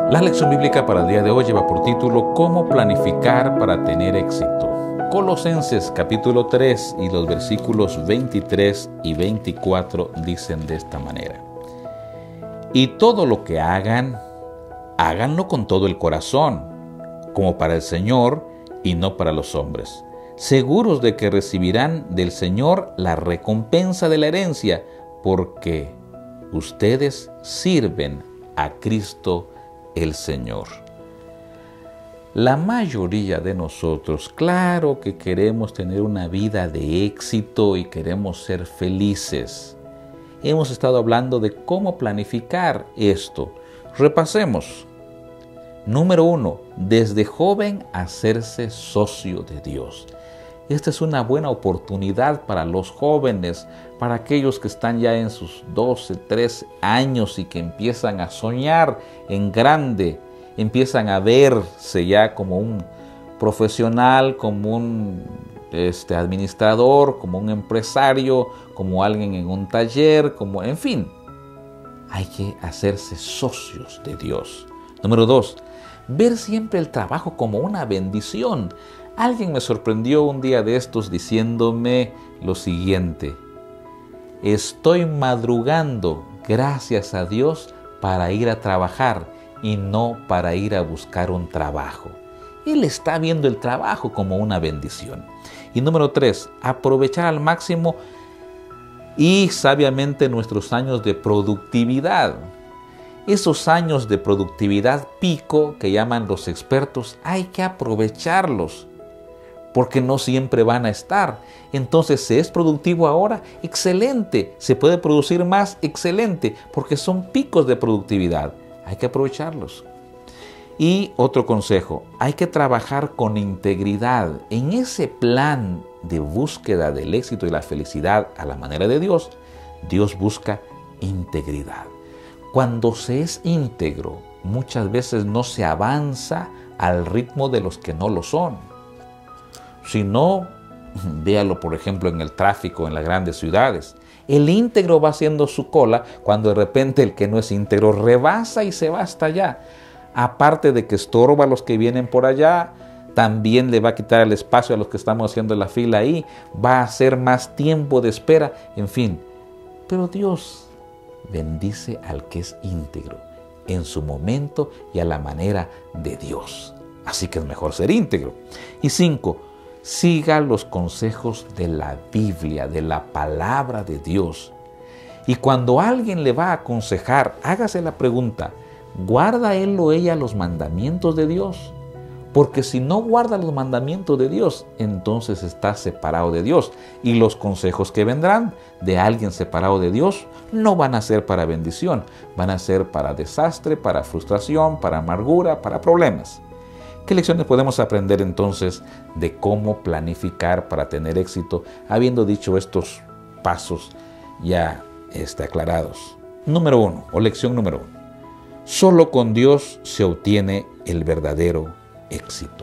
La lección bíblica para el día de hoy lleva por título ¿Cómo planificar para tener éxito? Colosenses capítulo 3 y los versículos 23 y 24 dicen de esta manera: Y todo lo que hagan, háganlo con todo el corazón, como para el Señor y no para los hombres, seguros de que recibirán del Señor la recompensa de la herencia, porque ustedes sirven a Cristo el Señor. La mayoría de nosotros, claro que queremos tener una vida de éxito y queremos ser felices. Hemos estado hablando de cómo planificar esto. Repasemos. Número 1, desde joven hacerse socio de Dios. Esta es una buena oportunidad para los jóvenes, para aquellos que están ya en sus 12, 13 años y que empiezan a soñar en grande, empiezan a verse ya como un profesional, como un administrador, como un empresario, como alguien en un taller, en fin. Hay que hacerse socios de Dios. Número 2, ver siempre el trabajo como una bendición. Alguien me sorprendió un día de estos diciéndome lo siguiente: estoy madrugando, gracias a Dios, para ir a trabajar y no para ir a buscar un trabajo. Él está viendo el trabajo como una bendición. Y número 3, aprovechar al máximo y sabiamente nuestros años de productividad. Esos años de productividad pico que llaman los expertos, hay que aprovecharlos, porque no siempre van a estar. Entonces, si es productivo ahora, excelente. Se puede producir más, excelente, porque son picos de productividad. Hay que aprovecharlos. Y otro consejo, hay que trabajar con integridad. En ese plan de búsqueda del éxito y la felicidad a la manera de Dios, Dios busca integridad. Cuando se es íntegro, muchas veces no se avanza al ritmo de los que no lo son. Si no, véalo por ejemplo en el tráfico en las grandes ciudades. El íntegro va haciendo su cola cuando de repente el que no es íntegro rebasa y se va hasta allá. Aparte de que estorba a los que vienen por allá, también le va a quitar el espacio a los que estamos haciendo la fila ahí, va a hacer más tiempo de espera, en fin. Pero Dios bendice al que es íntegro en su momento y a la manera de Dios. Así que es mejor ser íntegro. Y 5, siga los consejos de la Biblia, de la palabra de Dios. Y cuando alguien le va a aconsejar, hágase la pregunta: ¿guarda él o ella los mandamientos de Dios? Porque si no guarda los mandamientos de Dios, entonces está separado de Dios. Y los consejos que vendrán de alguien separado de Dios no van a ser para bendición, van a ser para desastre, para frustración, para amargura, para problemas. ¿Qué lecciones podemos aprender entonces de cómo planificar para tener éxito, habiendo dicho estos pasos ya aclarados? Número 1, o lección número 1. Solo con Dios se obtiene el verdadero éxito.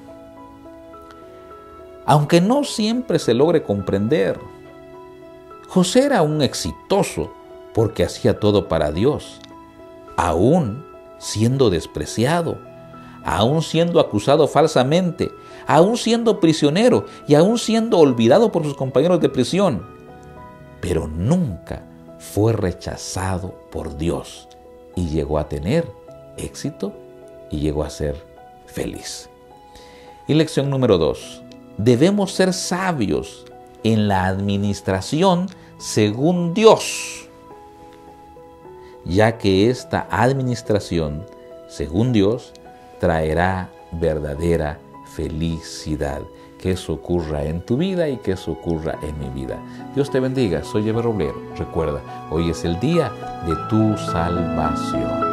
Aunque no siempre se logre comprender, José era un exitoso porque hacía todo para Dios, aún siendo despreciado, aún siendo acusado falsamente, aún siendo prisionero y aún siendo olvidado por sus compañeros de prisión. Pero nunca fue rechazado por Dios y llegó a tener éxito y llegó a ser feliz. Y lección número 2. Debemos ser sabios en la administración según Dios, ya que esta administración según Dios traerá verdadera felicidad. Que eso ocurra en tu vida y que eso ocurra en mi vida. Dios te bendiga. Soy Eber Roblero. Recuerda, hoy es el día de tu salvación.